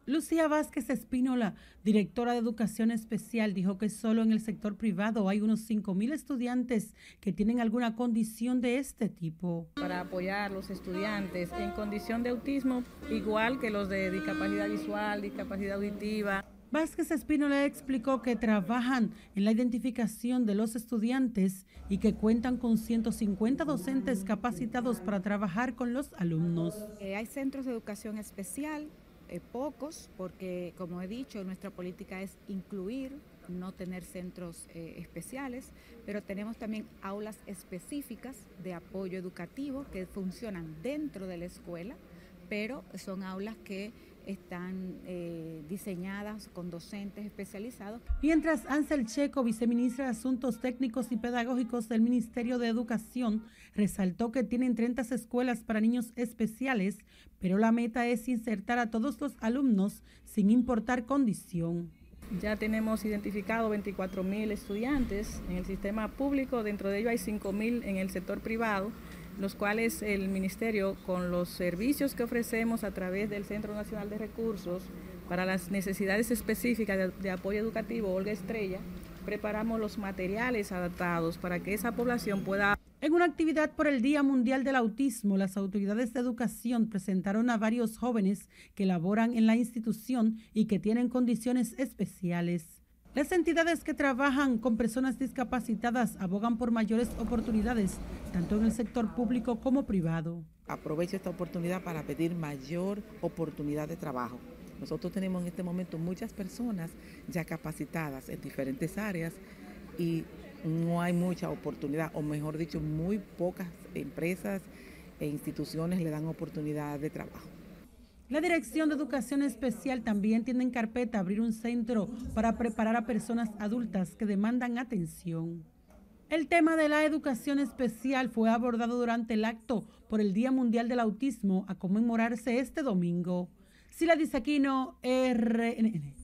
Lucía Vázquez Espínola, directora de Educación Especial, dijo que solo en el sector privado hay unos 5.000 estudiantes que tienen alguna condición de este tipo. Para apoyar a los estudiantes en condición de autismo, igual que los de discapacidad visual, discapacidad auditiva. Vázquez Espínola explicó que trabajan en la identificación de los estudiantes y que cuentan con 150 docentes capacitados para trabajar con los alumnos. Hay centros de educación especial, pocos, porque como he dicho, nuestra política es incluir, no tener centros especiales, pero tenemos también aulas específicas de apoyo educativo que funcionan dentro de la escuela, pero son aulas que están diseñadas con docentes especializados. Mientras Ansel Checo, viceministra de Asuntos Técnicos y Pedagógicos del Ministerio de Educación, resaltó que tienen 30 escuelas para niños especiales, pero la meta es insertar a todos los alumnos sin importar condición. Ya tenemos identificado 24.000 estudiantes en el sistema público, dentro de ellos hay 5.000 en el sector privado, los cuales el Ministerio, con los servicios que ofrecemos a través del Centro Nacional de Recursos para las necesidades específicas de apoyo educativo, Olga Estrella, preparamos los materiales adaptados para que esa población pueda... En una actividad por el Día Mundial del Autismo, las autoridades de educación presentaron a varios jóvenes que laboran en la institución y que tienen condiciones especiales. Las entidades que trabajan con personas discapacitadas abogan por mayores oportunidades, tanto en el sector público como privado. Aprovecho esta oportunidad para pedir mayor oportunidad de trabajo. Nosotros tenemos en este momento muchas personas ya capacitadas en diferentes áreas y no hay mucha oportunidad, o mejor dicho, muy pocas empresas e instituciones le dan oportunidad de trabajo. La Dirección de Educación Especial también tiene en carpeta abrir un centro para preparar a personas adultas que demandan atención. El tema de la educación especial fue abordado durante el acto por el Día Mundial del Autismo a conmemorarse este domingo. Sila Diz Aquino, RNN.